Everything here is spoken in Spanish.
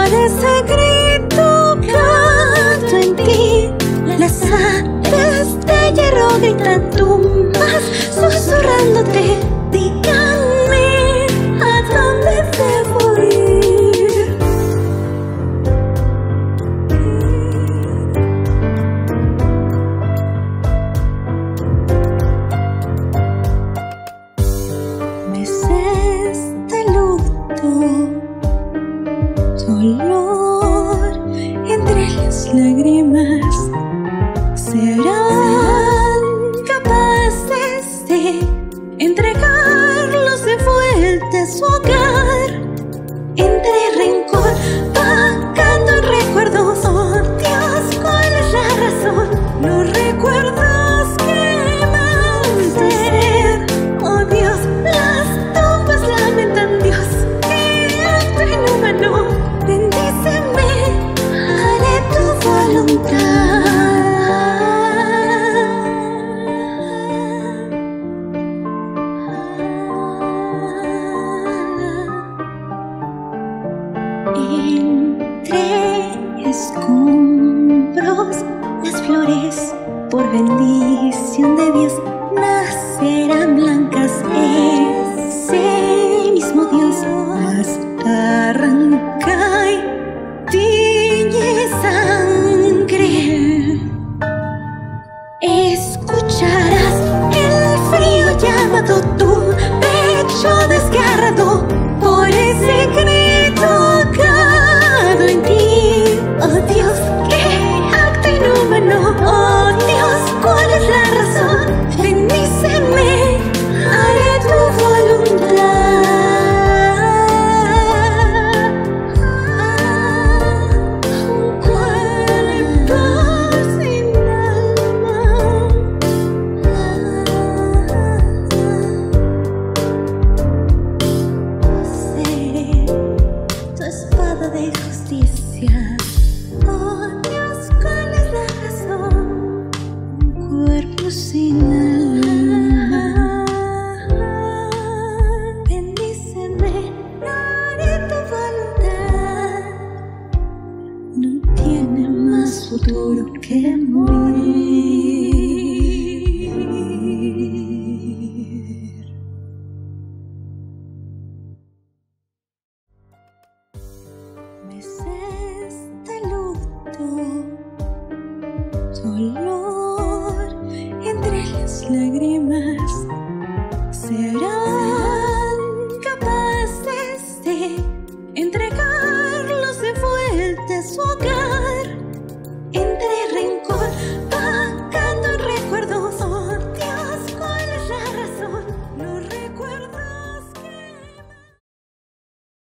de secreto canto en ti. Las aves de hierro gritan tumbas susurrándote. Díganme a dónde debo ir. Meses de luto, dolor entre las lágrimas, serán capaces de entregarlos de vuelta a su hogar. Entre rencor, vagando en recuerdos. Oh Dios, ¿cuál es la razón? Los recuerdos que mantener. Oh Dios, las tumbas lamentan. Dios, qué acto inhumano. Bendíceme, haré tu voluntad. Entre escombros, las flores, por bendición de Dios, nacerán blancas. Ese mismo Dios las arranca y tiñe sangre. Escucharás el frío llamado, tu pecho desgarrado por el secreto en ti. Oh Dios, qué acto inhumano. Oh Dios, ¿cuál es la razón? Bendíceme, haré tu voluntad. Un cuerpo sin alma, seré tu espada de justicia. Oh Dios, ¿cuál es la razón? Un cuerpo sin alma. Bendíceme, haré tu voluntad. No tiene más futuro que morir. Meses de luto, dolor entre las lágrimas, serán capaces de entregarlos de vuelta a su hogar.